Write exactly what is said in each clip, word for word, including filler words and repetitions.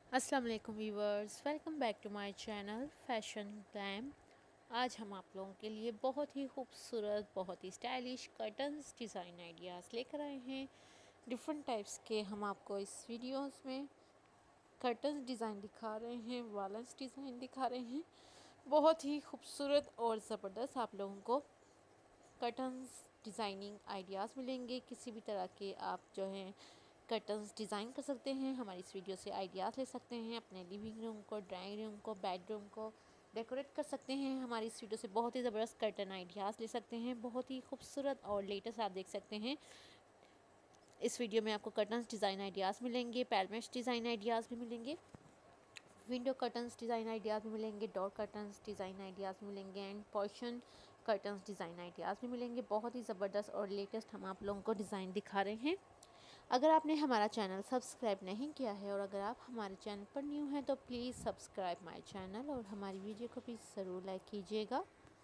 अस्सलाम वालेकुम viewers, welcome back to my channel fashion glam. आज हम आप लोगों के लिए बहुत ही खूबसूरत, बहुत ही स्टाइलिश कर्टन्स डिज़ाइन आइडियाज़ लेकर आए हैं। डिफरेंट टाइप्स के हम आपको इस वीडियोस में कर्टन्स डिज़ाइन दिखा रहे हैं, वॉल्स डिज़ाइन दिखा रहे हैं। बहुत ही खूबसूरत और ज़बरदस्त आप लोगों को कर्टन्स डिज़ाइनिंग आइडियाज़ मिलेंगे। किसी भी तरह के आप जो हैं कर्टन्स डिज़ाइन कर सकते हैं। हमारी इस वीडियो से आइडियाज़ ले सकते हैं। अपने लिविंग रूम को, ड्राइंग रूम को, बेडरूम को डेकोरेट कर सकते हैं। हमारी इस वीडियो से बहुत ही ज़बरदस्त कर्टन आइडियाज़ ले सकते हैं। बहुत ही खूबसूरत और लेटेस्ट आप देख सकते हैं। इस वीडियो में आपको कर्टन्स डिज़ाइन आइडियाज़ मिलेंगे, पैलमेट्स डिज़ाइन आइडियाज़ भी मिलेंगे, विंडो कर्टन्स डिज़ाइन आइडियाज़ भी मिलेंगे, डोर कर्टन्स डिज़ाइन आइडियाज़ मिलेंगे and portion curtains design ideas भी मिलेंगे। बहुत ही ज़बरदस्त और लेटेस्ट हम आप लोगों को डिज़ाइन दिखा रहे हैं। अगर आपने हमारा चैनल सब्सक्राइब नहीं किया है और अगर आप हमारे चैनल पर न्यू हैं तो प्लीज़ सब्सक्राइब माय चैनल और हमारी वीडियो को भी ज़रूर लाइक कीजिएगा।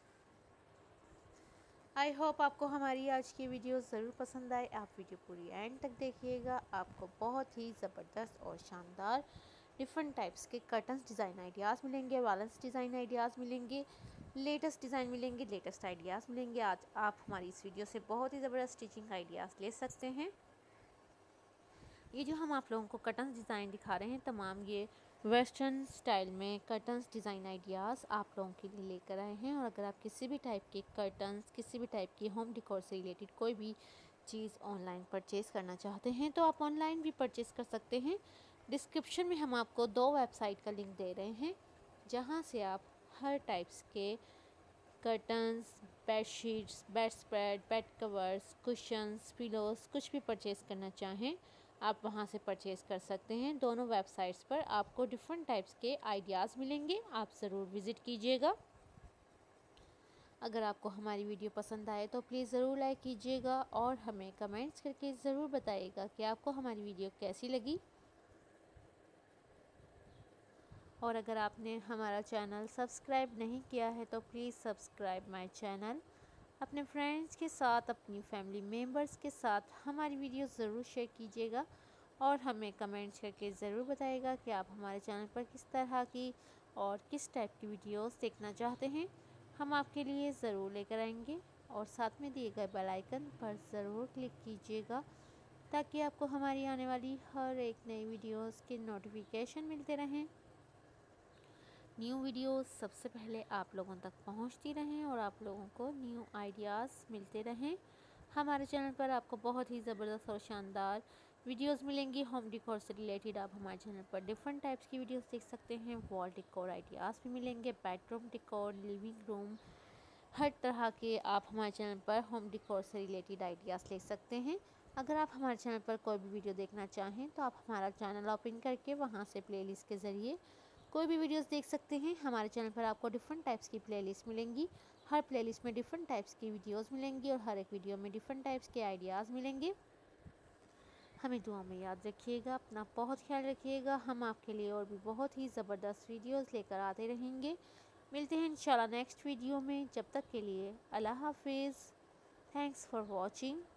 आई होप आपको हमारी आज की वीडियो ज़रूर पसंद आए। आप वीडियो पूरी एंड तक देखिएगा, आपको बहुत ही ज़बरदस्त और शानदार डिफरेंट टाइप्स के कर्टन्स डिज़ाइन आइडियाज़ मिलेंगे, वॉल्स डिज़ाइन आइडियाज़ मिलेंगे, लेटेस्ट डिज़ाइन मिलेंगे, लेटेस्ट आइडियाज़ मिलेंगे। आज आप हमारी इस वीडियो से बहुत ही ज़बरदस्त स्टिचिंग आइडियाज़ ले सकते हैं। ये जो हम आप लोगों को कर्टन्स डिज़ाइन दिखा रहे हैं, तमाम ये वेस्टर्न स्टाइल में कर्टन्स डिज़ाइन आइडियाज़ आप लोगों के लिए लेकर आए हैं। और अगर आप किसी भी टाइप के कर्टन्स, किसी भी टाइप की होम डेकोर से रिलेटेड कोई भी चीज़ ऑनलाइन परचेज़ करना चाहते हैं तो आप ऑनलाइन भी परचेज़ कर सकते हैं। डिस्क्रिप्शन में हम आपको दो वेबसाइट का लिंक दे रहे हैं जहाँ से आप हर टाइप्स के curtains, bedsheets, bedspread, bed covers, cushions, pillows कुछ भी परचेज़ करना चाहें आप वहां से परचेज़ कर सकते हैं। दोनों वेबसाइट्स पर आपको डिफरेंट टाइप्स के आइडियाज़ मिलेंगे, आप ज़रूर विज़िट कीजिएगा। अगर आपको हमारी वीडियो पसंद आए तो प्लीज़ ज़रूर लाइक कीजिएगा और हमें कमेंट्स करके ज़रूर बताइएगा कि आपको हमारी वीडियो कैसी लगी। और अगर आपने हमारा चैनल सब्सक्राइब नहीं किया है तो प्लीज़ सब्सक्राइब माय चैनल। अपने फ्रेंड्स के साथ, अपनी फैमिली मेम्बर्स के साथ हमारी वीडियो ज़रूर शेयर कीजिएगा और हमें कमेंट्स करके ज़रूर बताइएगा कि आप हमारे चैनल पर किस तरह की और किस टाइप की वीडियोस देखना चाहते हैं। हम आपके लिए ज़रूर लेकर आएंगे और साथ में दिए गए बेल आइकन पर ज़रूर क्लिक कीजिएगा ताकि आपको हमारी आने वाली हर एक नई वीडियोस के नोटिफिकेशन मिलते रहें, न्यू वीडियोस सबसे पहले आप लोगों तक पहुंचती रहें और आप लोगों को न्यू आइडियाज़ मिलते रहें। हमारे चैनल पर आपको बहुत ही ज़बरदस्त और शानदार वीडियोस मिलेंगी होम डेकोर से रिलेटेड। आप हमारे चैनल पर डिफरेंट टाइप्स की वीडियोस देख सकते हैं। वॉल डेकोर आइडियाज़ भी मिलेंगे, बेडरूम डेकोर, लिविंग रूम, हर तरह के आप हमारे चैनल पर होम डेकोर से रिलेटेड आइडियाज़ ले सकते हैं। अगर आप हमारे चैनल पर कोई भी वीडियो देखना चाहें तो आप हमारा चैनल ओपन करके वहां से प्लेलिस्ट के ज़रिए कोई भी वीडियोस देख सकते हैं। हमारे चैनल पर आपको डिफरेंट टाइप्स की प्लेलिस्ट मिलेंगी, हर प्लेलिस्ट में डिफरेंट टाइप्स की वीडियोस मिलेंगी और हर एक वीडियो में डिफरेंट टाइप्स के आइडियाज़ मिलेंगे। हमें दुआ में याद रखिएगा, अपना बहुत ख्याल रखिएगा। हम आपके लिए और भी बहुत ही ज़बरदस्त वीडियोस लेकर आते रहेंगे। मिलते हैं इंशाल्लाह नेक्स्ट वीडियो में। जब तक के लिए अल्लाह हाफिज़। Thanks for watching.